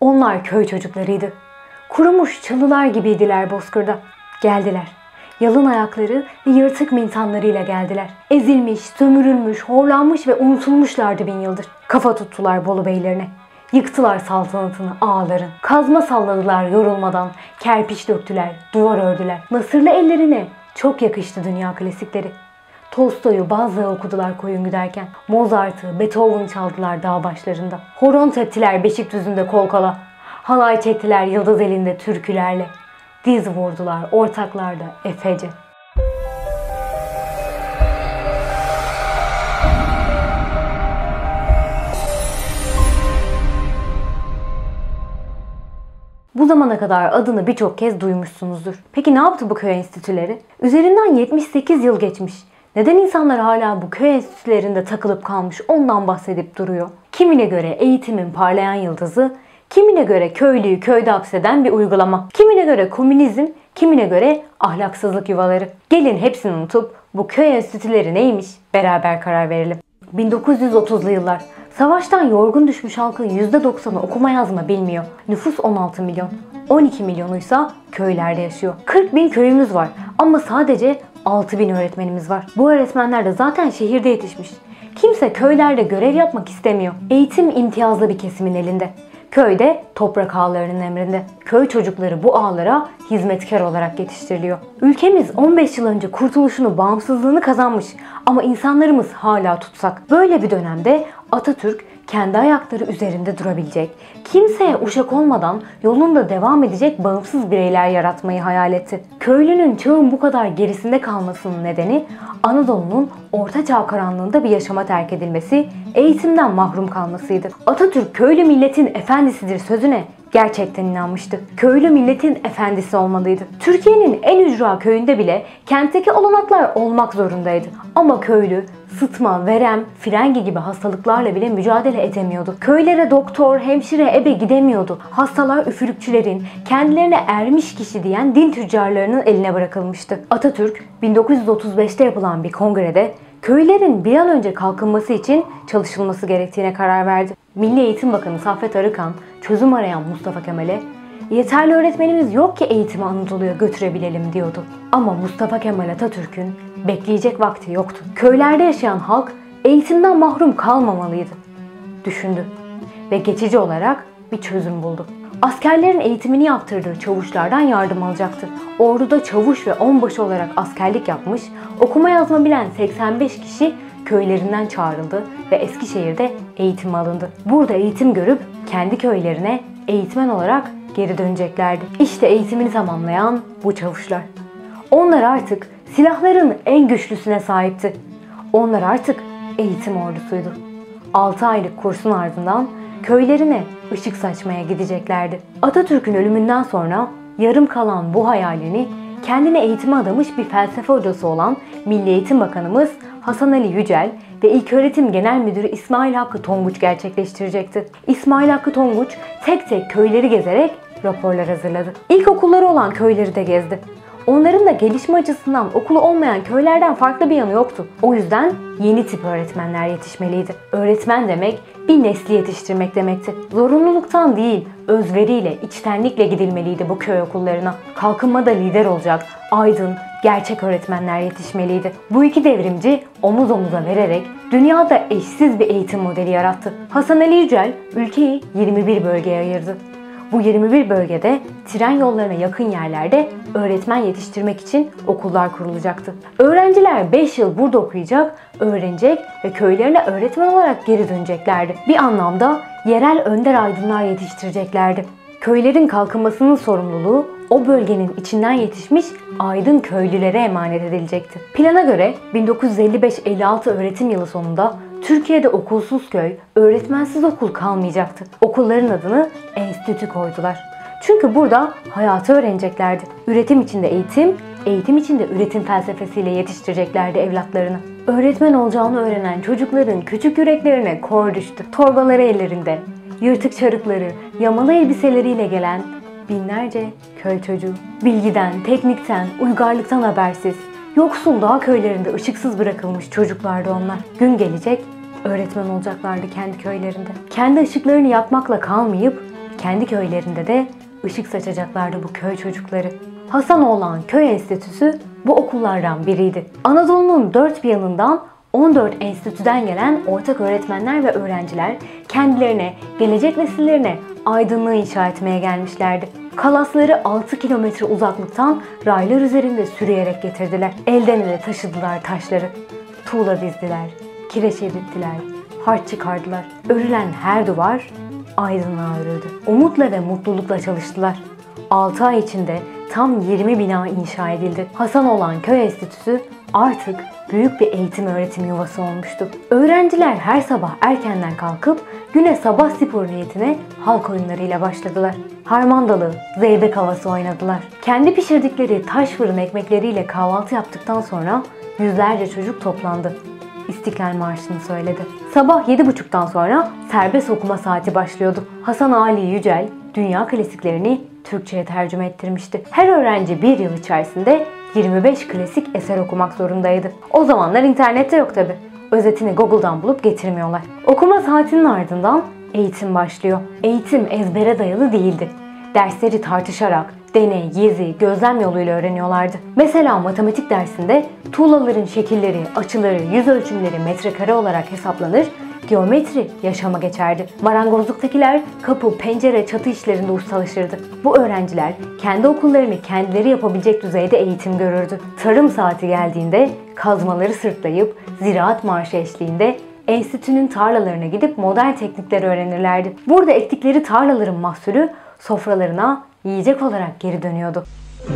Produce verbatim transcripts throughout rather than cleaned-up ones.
Onlar köy çocuklarıydı. Kurumuş çalılar gibiydiler bozkırda. Geldiler. Yalın ayakları ve yırtık mintanlarıyla geldiler. Ezilmiş, sömürülmüş, horlanmış ve unutulmuşlardı bin yıldır. Kafa tuttular Bolu beylerine. Yıktılar saltanatını ağaların. Kazma salladılar yorulmadan. Kerpiç döktüler, duvar ördüler. Nasırlı ellerine çok yakıştı dünya klasikleri. Tolstoy'u bazıları okudular koyun güderken. Mozart'ı, Beethoven'ı çaldılar dağ başlarında. Horon teptiler Beşikdüzü'nde kol kola. Halay çektiler yıldız elinde türkülerle. Diz vurdular ortaklarda efece. Bu zamana kadar adını birçok kez duymuşsunuzdur. Peki ne yaptı bu köy enstitüleri? Üzerinden yetmiş sekiz yıl geçmiş. Neden insanlar hala bu köy enstitülerinde takılıp kalmış ondan bahsedip duruyor? Kimine göre eğitimin parlayan yıldızı, kimine göre köylüyü köyde hapseden bir uygulama. Kimine göre komünizm, kimine göre ahlaksızlık yuvaları. Gelin hepsini unutup bu köy enstitüleri neymiş beraber karar verelim. bin dokuz yüz otuzlu yıllar. Savaştan yorgun düşmüş halkın yüzde doksanı okuma yazma bilmiyor. Nüfus on altı milyon. on iki milyonuysa köylerde yaşıyor. kırk bin köyümüz var ama sadece altı bin öğretmenimiz var. Bu öğretmenler de zaten şehirde yetişmiş. Kimse köylerde görev yapmak istemiyor. Eğitim imtiyazlı bir kesimin elinde. Köyde toprak ağalarının emrinde. Köy çocukları bu ağalara hizmetkar olarak yetiştiriliyor. Ülkemiz on beş yıl önce kurtuluşunu, bağımsızlığını kazanmış ama insanlarımız hala tutsak. Böyle bir dönemde Atatürk kendi ayakları üzerinde durabilecek, kimseye uşak olmadan yolunda devam edecek bağımsız bireyler yaratmayı hayal etti. Köylünün çağın bu kadar gerisinde kalmasının nedeni Anadolu'nun ortaçağ karanlığında bir yaşama terk edilmesi, eğitimden mahrum kalmasıydı. Atatürk köylü milletin efendisidir sözüne gerçekten inanmıştı. Köylü milletin efendisi olmalıydı. Türkiye'nin en ücra köyünde bile kentteki olanaklar olmak zorundaydı. Ama köylü sıtma, verem, frengi gibi hastalıklarla bile mücadele edemiyordu. Köylere doktor, hemşire, ebe gidemiyordu. Hastalar üfürükçülerin, kendilerine ermiş kişi diyen din tüccarlarının eline bırakılmıştı. Atatürk bin dokuz yüz otuz beşte yapılan bir kongrede köylerin bir an önce kalkınması için çalışılması gerektiğine karar verdi. Milli Eğitim Bakanı Saffet Arıkan çözüm arayan Mustafa Kemal'e "Yeterli öğretmenimiz yok ki eğitimi Anadolu'ya götürebilelim" diyordu. Ama Mustafa Kemal Atatürk'ün bekleyecek vakti yoktu. Köylerde yaşayan halk eğitimden mahrum kalmamalıydı düşündü ve geçici olarak bir çözüm buldu. Askerlerin eğitimini yaptırdığı çavuşlardan yardım alacaktı. Orduda çavuş ve onbaşı olarak askerlik yapmış, okuma yazma bilen seksen beş kişi köylerinden çağrıldı ve Eskişehir'de eğitim alındı. Burada eğitim görüp kendi köylerine eğitmen olarak geri döneceklerdi. İşte eğitimini tamamlayan bu çavuşlar. Onlar artık silahların en güçlüsüne sahipti. Onlar artık eğitim ordusuydu. altı aylık kursun ardından köylerine ışık saçmaya gideceklerdi. Atatürk'ün ölümünden sonra yarım kalan bu hayalini kendine eğitime adamış bir felsefe hocası olan Milli Eğitim Bakanımız Hasan Ali Yücel ve İlköğretim Genel Müdürü İsmail Hakkı Tonguç gerçekleştirecekti. İsmail Hakkı Tonguç tek tek köyleri gezerek raporlar hazırladı. İlkokulları olan köyleri de gezdi. Onların da gelişme açısından okulu olmayan köylerden farklı bir yanı yoktu. O yüzden yeni tip öğretmenler yetişmeliydi. Öğretmen demek bir nesli yetiştirmek demekti. Zorunluluktan değil, özveriyle, içtenlikle gidilmeliydi bu köy okullarına. Kalkınmada lider olacak, aydın, gerçek öğretmenler yetişmeliydi. Bu iki devrimci omuz omuza vererek dünyada eşsiz bir eğitim modeli yarattı. Hasan Ali Yücel ülkeyi yirmi bir bölgeye ayırdı. Bu yirmi bir bölgede tren yollarına yakın yerlerde öğretmen yetiştirmek için okullar kurulacaktı. Öğrenciler beş yıl burada okuyacak, öğrenecek ve köylerine öğretmen olarak geri döneceklerdi. Bir anlamda yerel önder aydınlar yetiştireceklerdi. Köylerin kalkınmasının sorumluluğu o bölgenin içinden yetişmiş aydın köylülere emanet edilecekti. Plana göre bin dokuz yüz elli beş elli altı öğretim yılı sonunda Türkiye'de okulsuz köy, öğretmensiz okul kalmayacaktı. Okulların adını enstitü koydular. Çünkü burada hayatı öğreneceklerdi. Üretim içinde eğitim, eğitim içinde üretim felsefesiyle yetiştireceklerdi evlatlarını. Öğretmen olacağını öğrenen çocukların küçük yüreklerine kor düştü. Torbaları ellerinde, yırtık çarıkları, yamalı elbiseleriyle gelen binlerce köy çocuğu. Bilgiden, teknikten, uygarlıktan habersiz, yoksul dağ köylerinde ışıksız bırakılmış çocuklardı onlar. Gün gelecek, öğretmen olacaklardı kendi köylerinde. Kendi ışıklarını yakmakla kalmayıp, Kendi köylerinde de ışık saçacaklardı bu köy çocukları. Hasanoğlan Köy Enstitüsü bu okullardan biriydi. Anadolu'nun dört bir yanından on dört enstitüden gelen ortak öğretmenler ve öğrenciler kendilerine, gelecek nesillerine aydınlığı inşa etmeye gelmişlerdi. Kalasları altı kilometre uzaklıktan raylar üzerinde sürüyerek getirdiler. Elden ele taşıdılar taşları. Tuğla dizdiler, kireç erittiler, harç çıkardılar. Örülen her duvar aydınlığa örüldü. Umutla ve mutlulukla çalıştılar. altı ay içinde tam yirmi bina inşa edildi. Hasanoğlan Köy Enstitüsü artık büyük bir eğitim öğretim yuvası olmuştu. Öğrenciler her sabah erkenden kalkıp güne sabah spor niyetine halk oyunlarıyla başladılar. Harmandalı, zeybek havası oynadılar. Kendi pişirdikleri taş fırın ekmekleriyle kahvaltı yaptıktan sonra yüzlerce çocuk toplandı. İstiklal Marşı'nı söyledi. Sabah yedi buçuktan sonra serbest okuma saati başlıyordu. Hasan Ali Yücel dünya klasiklerini Türkçe'ye tercüme ettirmişti. Her öğrenci bir yıl içerisinde yirmi beş klasik eser okumak zorundaydı. O zamanlar internette yok tabi. Özetini Google'dan bulup getirmiyorlar. Okuma saatinin ardından eğitim başlıyor. Eğitim ezbere dayalı değildi. Dersleri tartışarak, deney, gezi, gözlem yoluyla öğreniyorlardı. Mesela matematik dersinde tuğlaların şekilleri, açıları, yüz ölçümleri metrekare olarak hesaplanır, geometri yaşama geçerdi. Marangozluktakiler kapı, pencere, çatı işlerinde ustalaşırdı. Bu öğrenciler kendi okullarını kendileri yapabilecek düzeyde eğitim görürdü. Tarım saati geldiğinde kazmaları sırtlayıp ziraat marşı eşliğinde enstitünün tarlalarına gidip modern teknikleri öğrenirlerdi. Burada ektikleri tarlaların mahsulü sofralarına yiyecek olarak geri dönüyordu.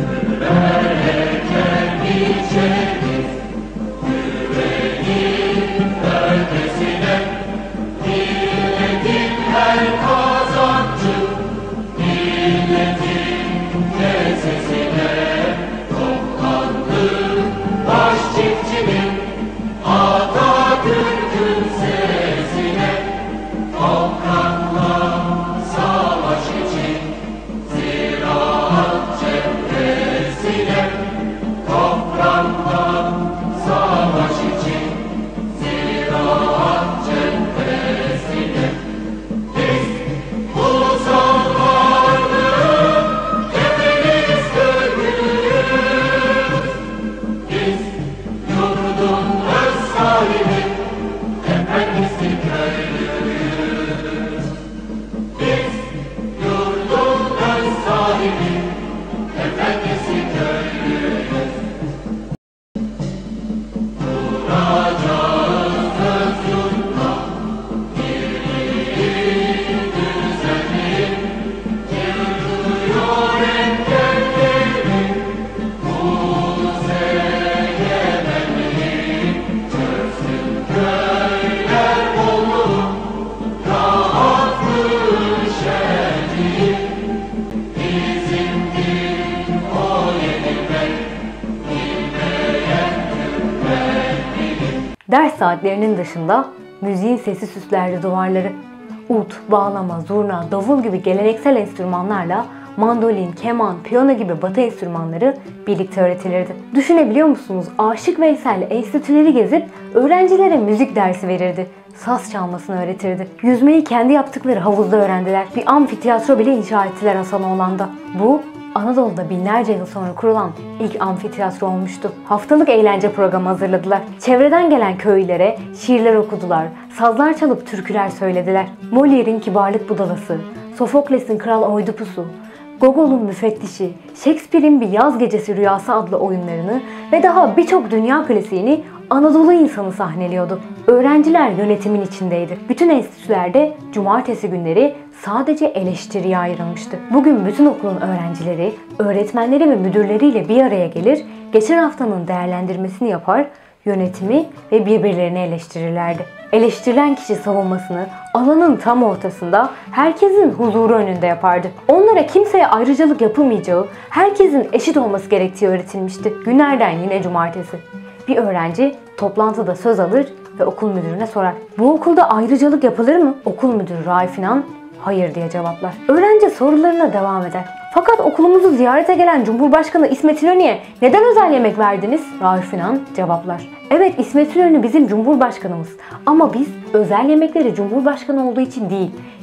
Ders saatlerinin dışında müziğin sesi süslerdi duvarları. Ut, bağlama, zurna, davul gibi geleneksel enstrümanlarla mandolin, keman, piyano gibi batı enstrümanları birlikte öğretilirdi. Düşünebiliyor musunuz? Aşık Veysel enstitüleri gezip öğrencilere müzik dersi verirdi. Saz çalmasını öğretirdi. Yüzmeyi kendi yaptıkları havuzda öğrendiler. Bir amfiteyatro bile inşa ettiler Hasanoğlan'da. Bu Anadolu'da binlerce yıl sonra kurulan ilk amfiteyatro olmuştu. Haftalık eğlence programı hazırladılar. Çevreden gelen köylülere şiirler okudular, sazlar çalıp türküler söylediler. Molière'in Kibarlık Budalası, Sofokles'in Kral Oidipus'u, Gogol'un Müfettişi, Shakespeare'in Bir Yaz Gecesi Rüyası adlı oyunlarını ve daha birçok dünya klasiğini Anadolu insanı sahneliyordu. Öğrenciler yönetimin içindeydi. Bütün enstitülerde cumartesi günleri sadece eleştiriye ayrılmıştı. Bugün bütün okulun öğrencileri, öğretmenleri ve müdürleriyle bir araya gelir, geçen haftanın değerlendirmesini yapar, yönetimi ve birbirlerini eleştirirlerdi. Eleştirilen kişi savunmasını alanın tam ortasında herkesin huzuru önünde yapardı. Onlara kimseye ayrıcalık yapılmayacağı, herkesin eşit olması gerektiği öğretilmişti. Günlerden yine cumartesi. Bir öğrenci toplantıda söz alır ve okul müdürüne sorar. Bu okulda ayrıcalık yapılır mı? Okul müdürü Raif İnan hayır diye cevaplar. Öğrenci sorularına devam eder. Fakat okulumuzu ziyarete gelen Cumhurbaşkanı İsmet İnönü'ye neden özel yemek verdiniz? Raif İnan cevaplar. Evet, İsmet İnönü bizim Cumhurbaşkanımız ama biz özel yemekleri Cumhurbaşkanı olduğu için değil,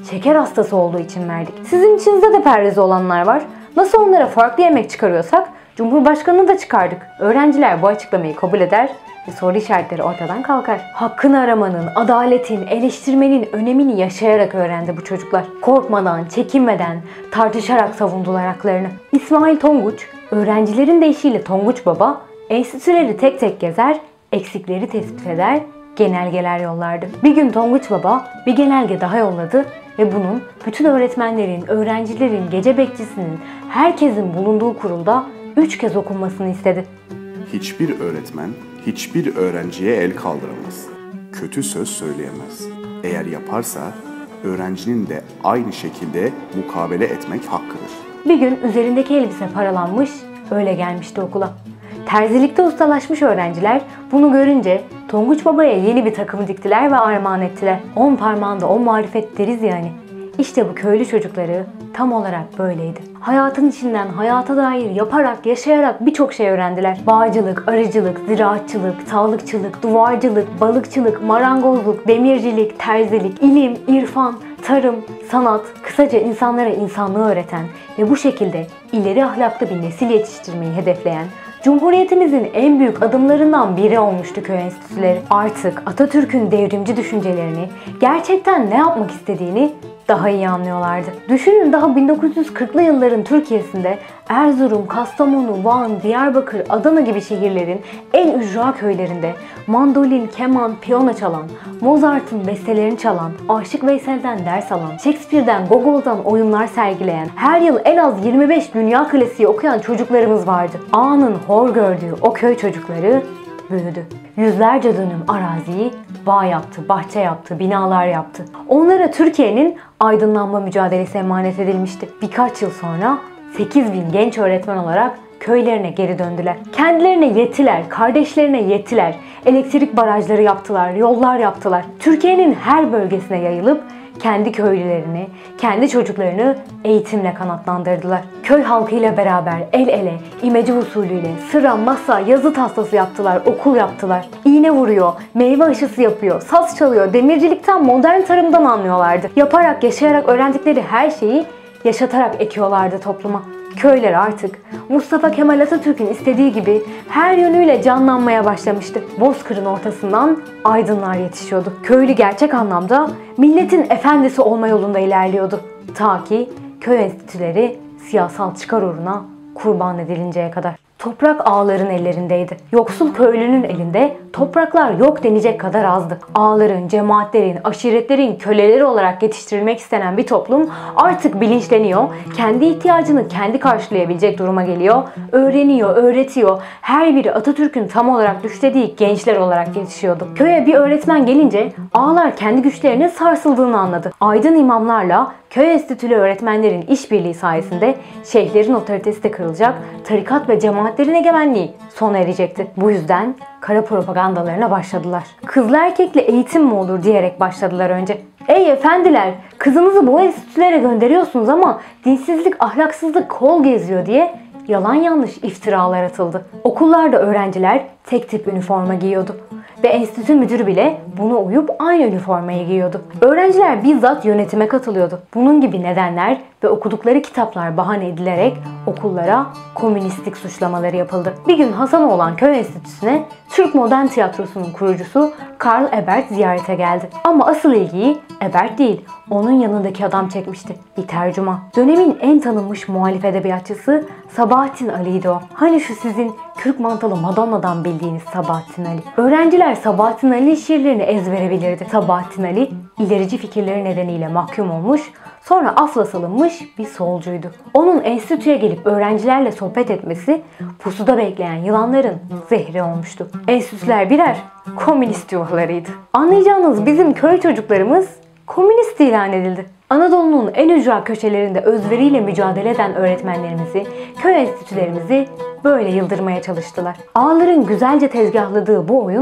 Şeker hastası olduğu için verdik. Sizin içinizde de perhizi olanlar var. Nasıl onlara farklı yemek çıkarıyorsak Cumhurbaşkanı'nı da çıkardık. Öğrenciler bu açıklamayı kabul eder ve soru işaretleri ortadan kalkar. Hakkını aramanın, adaletin, eleştirmenin önemini yaşayarak öğrendi bu çocuklar. Korkmadan, çekinmeden, tartışarak savundular haklarını. İsmail Tonguç, öğrencilerin deyişiyle Tonguç Baba, enstitüleri tek tek gezer, eksikleri tespit eder, genelgeler yollardı. Bir gün Tonguç Baba bir genelge daha yolladı ve bunun bütün öğretmenlerin, öğrencilerin, gece bekçisinin, herkesin bulunduğu kurulda üç kez okunmasını istedi. Hiçbir öğretmen hiçbir öğrenciye el kaldıramaz. Kötü söz söyleyemez. Eğer yaparsa öğrencinin de aynı şekilde mukabele etmek hakkıdır. Bir gün üzerindeki elbise paralanmış, öyle gelmişti okula. Terzilikte ustalaşmış öğrenciler bunu görünce Tonguç Baba'ya yeni bir takımı diktiler ve armağan ettiler. On parmağında on marifet deriz yani. İşte bu köylü çocukları tam olarak böyleydi. Hayatın içinden hayata dair yaparak, yaşayarak birçok şey öğrendiler. Bağcılık, arıcılık, ziraatçılık, sağlıkçılık, duvarcılık, balıkçılık, marangozluk, demircilik, terzilik, ilim, irfan, tarım, sanat, kısaca insanlara insanlığı öğreten ve bu şekilde ileri ahlaklı bir nesil yetiştirmeyi hedefleyen Cumhuriyetimizin en büyük adımlarından biri olmuştu köy enstitüleri. Artık Atatürk'ün devrimci düşüncelerini, gerçekten ne yapmak istediğini daha iyi anlıyorlardı. Düşünün, daha bin dokuz yüz kırklı yılların Türkiye'sinde Erzurum, Kastamonu, Van, Diyarbakır, Adana gibi şehirlerin en ücra köylerinde mandolin, keman, piyano çalan, Mozart'ın bestelerini çalan, Aşık Veysel'den ders alan, Shakespeare'den, Gogol'dan oyunlar sergileyen, her yıl en az yirmi beş dünya klasiği okuyan çocuklarımız vardı. Ağanın hor gördüğü o köy çocukları büyüdü. Yüzlerce dönüm araziyi bağ yaptı, bahçe yaptı, binalar yaptı. Onlara Türkiye'nin aydınlanma mücadelesi emanet edilmişti. Birkaç yıl sonra sekiz bin genç öğretmen olarak köylerine geri döndüler. Kendilerine yettiler, kardeşlerine yettiler. Elektrik barajları yaptılar, yollar yaptılar. Türkiye'nin her bölgesine yayılıp kendi köylülerini, kendi çocuklarını eğitimle kanatlandırdılar. Köy halkıyla beraber el ele, imece usulüyle sıra, masa, yazı tahtası yaptılar, okul yaptılar. İğne vuruyor, meyve aşısı yapıyor, saz çalıyor, demircilikten, modern tarımdan anlıyorlardı. Yaparak, yaşayarak öğrendikleri her şeyi yaşatarak ekiyorlardı topluma. Köyler artık Mustafa Kemal Atatürk'ün istediği gibi her yönüyle canlanmaya başlamıştı. Bozkır'ın ortasından aydınlar yetişiyordu. Köylü gerçek anlamda milletin efendisi olma yolunda ilerliyordu. Ta ki köy enstitüleri siyasal çıkar uğruna kurban edilinceye kadar. Toprak ağaların ellerindeydi. Yoksul köylünün elinde topraklar yok denecek kadar azdı. Ağaların, cemaatlerin, aşiretlerin köleleri olarak yetiştirilmek istenen bir toplum artık bilinçleniyor. Kendi ihtiyacını kendi karşılayabilecek duruma geliyor. Öğreniyor, öğretiyor. Her biri Atatürk'ün tam olarak düşlediği gençler olarak yetişiyordu. Köye bir öğretmen gelince ağalar kendi güçlerinin sarsıldığını anladı. Aydın imamlarla köy enstitülü öğretmenlerin işbirliği sayesinde şeyhlerin otoritesi de kırılacak, tarikat ve cemaatlerin egemenliği sona erecekti. Bu yüzden kara propagandalarına başladılar. Kızlı erkekli eğitim mi olur diyerek başladılar önce. Ey efendiler, kızınızı bu enstitülere gönderiyorsunuz ama dinsizlik, ahlaksızlık kol geziyor diye yalan yanlış iftiralar atıldı. Okullarda öğrenciler tek tip üniforma giyiyordu. Ve enstitü müdürü bile buna uyup aynı üniformayı giyiyordu. Öğrenciler bizzat yönetime katılıyordu. Bunun gibi nedenler ve okudukları kitaplar bahane edilerek okullara komünistlik suçlamaları yapıldı. Bir gün Hasanoğlan Köy Enstitüsü'ne Türk Modern Tiyatrosu'nun kurucusu Karl Ebert ziyarete geldi. Ama asıl ilgiyi Ebert değil, onun yanındaki adam çekmişti. Bir tercüman. Dönemin en tanınmış muhalif edebiyatçısı Sabahattin Ali'ydi o. Hani şu sizin kürk mantalı Madonna'dan bildiğiniz Sabahattin Ali. Öğrenciler Sabahattin Ali şiirlerini ezbere bilirdi. Sabahattin Ali ilerici fikirleri nedeniyle mahkum olmuş, sonra afla salınmış bir solcuydu. Onun enstitüye gelip öğrencilerle sohbet etmesi pusuda bekleyen yılanların zehri olmuştu. Enstitüler birer komünist yuvalarıydı. Anlayacağınız bizim köy çocuklarımız komünist ilan edildi. Anadolu'nun en ücra köşelerinde özveriyle mücadele eden öğretmenlerimizi, köy enstitülerimizi böyle yıldırmaya çalıştılar. Ağaların güzelce tezgahladığı bu oyun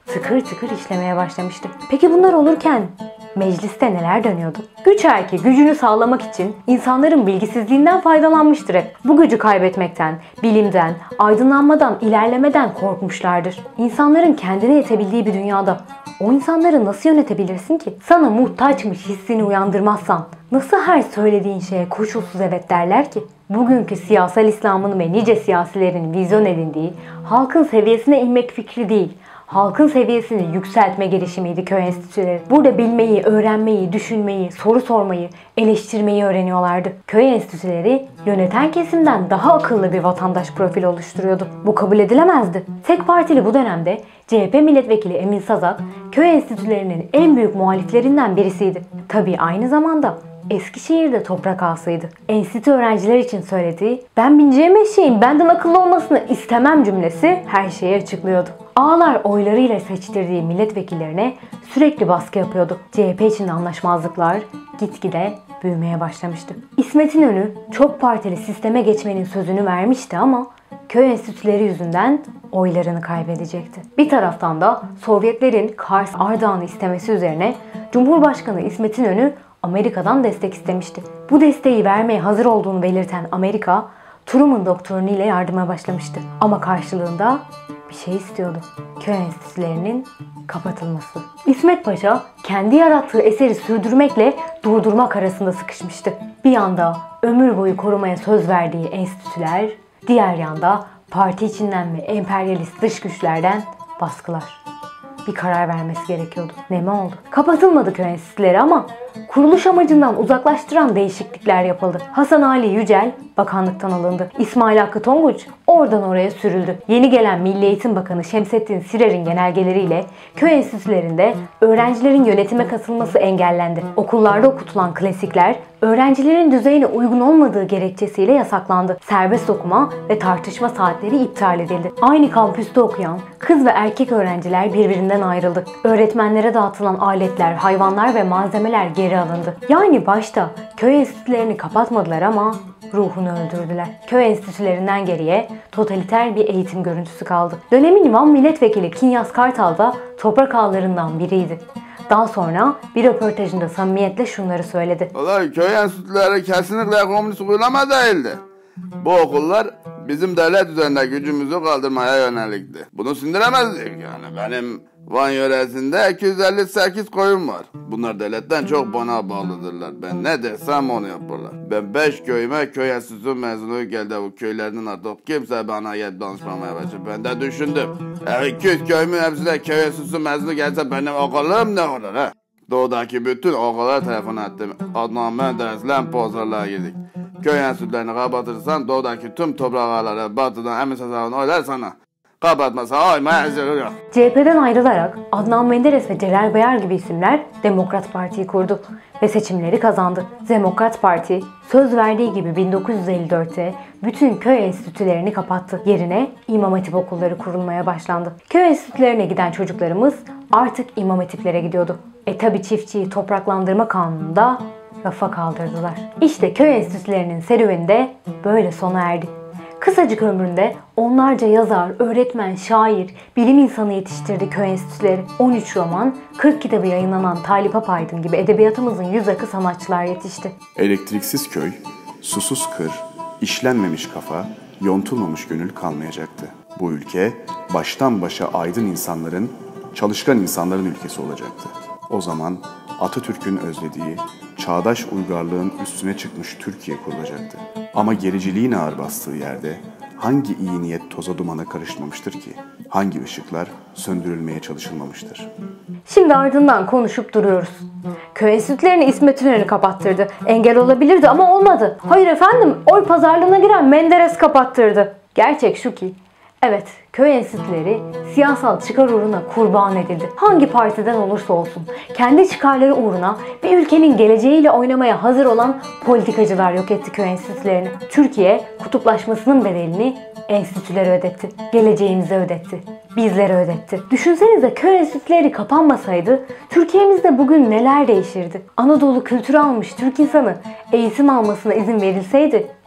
tıkır tıkır işlemeye başlamıştı. Peki bunlar olurken mecliste neler dönüyordu? Güç erki gücünü sağlamak için insanların bilgisizliğinden faydalanmıştır hep. Bu gücü kaybetmekten, bilimden, aydınlanmadan, ilerlemeden korkmuşlardır. İnsanların kendine yetebildiği bir dünyada o insanları nasıl yönetebilirsin ki? Sana muhtaçmış hissini uyandırmazsan nasıl her söylediğin şeye koşulsuz evet derler ki? Bugünkü siyasal İslam'ın ve nice siyasilerin vizyon edindiği halkın seviyesine inmek fikri değil, halkın seviyesini yükseltme girişimiydi köy enstitüleri. Burada bilmeyi, öğrenmeyi, düşünmeyi, soru sormayı, eleştirmeyi öğreniyorlardı. Köy enstitüleri yöneten kesimden daha akıllı bir vatandaş profili oluşturuyordu. Bu kabul edilemezdi. Tek partili bu dönemde C H P milletvekili Emin Sazak, köy enstitülerinin en büyük muhaliflerinden birisiydi. Tabii aynı zamanda Eskişehir'de toprak ağasıydı. Enstitü öğrenciler için söylediği "ben bineceğim eşeğin benden akıllı olmasını istemem" cümlesi her şeyi açıklıyordu. Ağalar oylarıyla seçtirdiği milletvekillerine sürekli baskı yapıyordu. C H P içinde anlaşmazlıklar gitgide büyümeye başlamıştı. İsmet İnönü çok partili sisteme geçmenin sözünü vermişti ama köy enstitüleri yüzünden oylarını kaybedecekti. Bir taraftan da Sovyetlerin Kars Ardahan'ı istemesi üzerine Cumhurbaşkanı İsmet İnönü Amerika'dan destek istemişti. Bu desteği vermeye hazır olduğunu belirten Amerika, Truman doktrinu ile yardıma başlamıştı. Ama karşılığında bir şey istiyordu. Köy enstitülerinin kapatılması. İsmet Paşa kendi yarattığı eseri sürdürmekle durdurmak arasında sıkışmıştı. Bir yanda ömür boyu korumaya söz verdiği enstitüler, diğer yanda parti içinden ve emperyalist dış güçlerden baskılar. Bir karar vermesi gerekiyordu. Ne mi oldu? Kapatılmadı köy enstitüleri ama kuruluş amacından uzaklaştıran değişiklikler yapıldı. Hasan Ali Yücel bakanlıktan alındı. İsmail Hakkı Tonguç oradan oraya sürüldü. Yeni gelen Milli Eğitim Bakanı Şemsettin Sirer'in genelgeleriyle köy enstitülerinde öğrencilerin yönetime katılması engellendi. Okullarda okutulan klasikler öğrencilerin düzeyine uygun olmadığı gerekçesiyle yasaklandı. Serbest okuma ve tartışma saatleri iptal edildi. Aynı kampüste okuyan kız ve erkek öğrenciler birbirinden ayrıldı. Öğretmenlere dağıtılan aletler, hayvanlar ve malzemeler geri alındı. Yani başta köy enstitülerini kapatmadılar ama ruhunu öldürdüler. Köy enstitülerinden geriye totaliter bir eğitim görüntüsü kaldı. Dönemin Van milletvekili Kinyas Kartal da toprak ağalarından biriydi. Daha sonra bir röportajında samimiyetle şunları söyledi. Vallahi köy enstitüleri kesinlikle komünist uygulama değildi. Bu okullar bizim devlet üzerinde gücümüzü kaldırmaya yönelikti. Bunu sindiremezdik yani. Benim Van yöresinde iki yüz elli sekiz koyun var. Bunlar devletten çok bana bağlıdırlar. Ben ne desem onu yaparlar. Ben beş köyüme köy enstitüsü mezunu geldi. Bu köylerinin artık kimse bana gelip danışmamaya başladı. Ben de düşündüm. E iki yüz köyümün hepsine köy enstitüsü mezunu gelse benim okulum ne olur ha? Doğudaki bütün okullara telefon ettim. Adnan Menderes'le pazarlığa girdik. Köy enstitülerini kapatırsan doğudaki tüm toprak ağaları batıdan emin sazağını oylar sana. Kapatmasa oymaya hazır yok. C H P'den ayrılarak Adnan Menderes ve Celal Bayar gibi isimler Demokrat Parti'yi kurdu ve seçimleri kazandı. Demokrat Parti söz verdiği gibi bin dokuz yüz elli dörtte bütün köy enstitülerini kapattı. Yerine İmam Hatip okulları kurulmaya başlandı. Köy enstitülerine giden çocuklarımız artık İmam Hatiplere gidiyordu. E tabi çiftçiyi topraklandırma kanununda rafa kaldırdılar. İşte köy enstitülerinin serüveni de böyle sona erdi. Kısacık ömründe onlarca yazar, öğretmen, şair, bilim insanı yetiştirdi köy enstitüleri. on üç roman, kırk kitabı yayınlanan Talip Apaydın gibi edebiyatımızın yüz akı sanatçılar yetişti. Elektriksiz köy, susuz kır, işlenmemiş kafa, yontulmamış gönül kalmayacaktı. Bu ülke baştan başa aydın insanların, çalışkan insanların ülkesi olacaktı. O zaman Atatürk'ün özlediği, çağdaş uygarlığın üstüne çıkmış Türkiye kurulacaktı. Ama gericiliğin ağır bastığı yerde hangi iyi niyet toza dumana karışmamıştır ki? Hangi ışıklar söndürülmeye çalışılmamıştır? Şimdi ardından konuşup duruyoruz. Köy enstitülerini İsmet İnönü kapattırdı. Engel olabilirdi ama olmadı. Hayır efendim, oy pazarlığına giren Menderes kapattırdı. Gerçek şu ki, evet, köy enstitüleri siyasal çıkar uğruna kurban edildi. Hangi partiden olursa olsun kendi çıkarları uğruna bir ülkenin geleceğiyle oynamaya hazır olan politikacılar yok etti köy enstitülerini. Türkiye kutuplaşmasının bedelini enstitülere ödetti. Geleceğimize ödetti. Bizlere ödetti. Düşünsenize köy enstitüleri kapanmasaydı Türkiye'mizde bugün neler değişirdi? Anadolu kültürü almış Türk insanı eğitim almasına izin verilseydi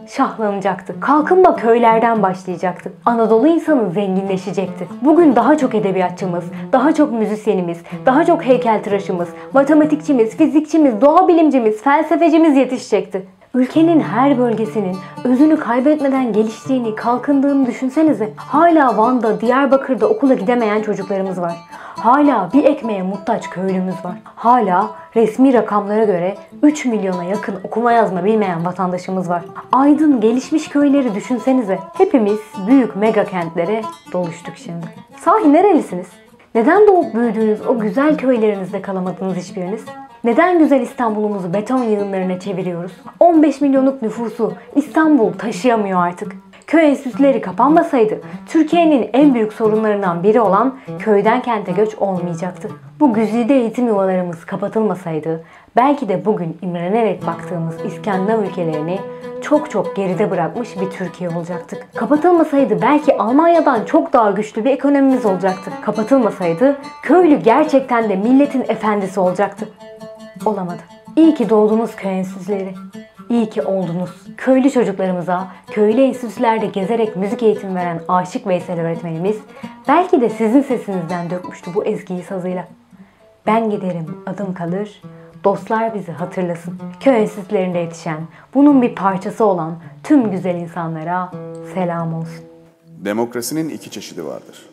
şahlanacaktı. Kalkınma köylerden başlayacaktı. Anadolu insanı zenginleşecekti. Bugün daha çok edebiyatçımız, daha çok müzisyenimiz, daha çok heykeltıraşımız, matematikçimiz, fizikçimiz, doğa bilimcimiz, felsefecimiz yetişecekti. Ülkenin her bölgesinin özünü kaybetmeden geliştiğini, kalkındığını düşünsenize. Hala Van'da, Diyarbakır'da okula gidemeyen çocuklarımız var. Hala bir ekmeğe muhtaç köylümüz var. Hala resmi rakamlara göre üç milyona yakın okuma yazma bilmeyen vatandaşımız var. Aydın gelişmiş köyleri düşünsenize. Hepimiz büyük mega kentlere doluştuk şimdi. Sahi nerelisiniz? Neden doğup büyüdüğünüz o güzel köylerinizde kalamadınız hiçbiriniz? Neden güzel İstanbul'umuzu beton yığınlarına çeviriyoruz? on beş milyonluk nüfusu İstanbul taşıyamıyor artık. Köy enstitüleri kapanmasaydı Türkiye'nin en büyük sorunlarından biri olan köyden kente göç olmayacaktı. Bu güzide eğitim yuvalarımız kapatılmasaydı belki de bugün imrenerek baktığımız İskandinav ülkelerini çok çok geride bırakmış bir Türkiye olacaktık. Kapatılmasaydı belki Almanya'dan çok daha güçlü bir ekonomimiz olacaktı. Kapatılmasaydı köylü gerçekten de milletin efendisi olacaktı. Olamadı. İyi ki doğdunuz köy enstitüleri. İyi ki oldunuz. Köylü çocuklarımıza köylü enstitülerde gezerek müzik eğitimi veren Aşık Veysel öğretmenimiz belki de sizin sesinizden dökmüştü bu ezgiyi sazıyla. Ben giderim, adım kalır, dostlar bizi hatırlasın. Köy enstitülerinde yetişen, bunun bir parçası olan tüm güzel insanlara selam olsun. Demokrasinin iki çeşidi vardır.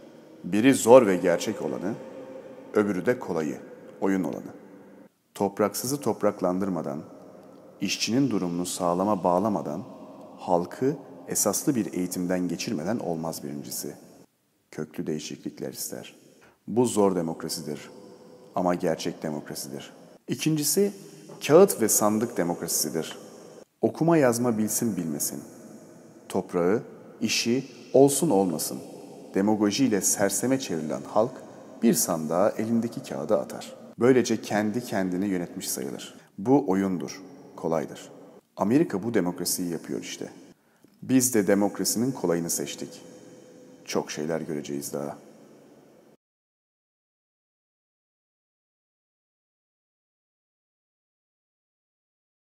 Biri zor ve gerçek olanı, öbürü de kolayı, oyun olanı. Topraksızı topraklandırmadan, işçinin durumunu sağlama bağlamadan, halkı esaslı bir eğitimden geçirmeden olmaz birincisi. Köklü değişiklikler ister. Bu zor demokrasidir ama gerçek demokrasidir. İkincisi, kağıt ve sandık demokrasisidir. Okuma yazma bilsin bilmesin. Toprağı, işi olsun olmasın. Demagojiyle serseme çevrilen halk bir sandığa elindeki kağıdı atar. Böylece kendi kendini yönetmiş sayılır. Bu oyundur, kolaydır. Amerika bu demokrasiyi yapıyor işte. Biz de demokrasinin kolayını seçtik. Çok şeyler göreceğiz daha.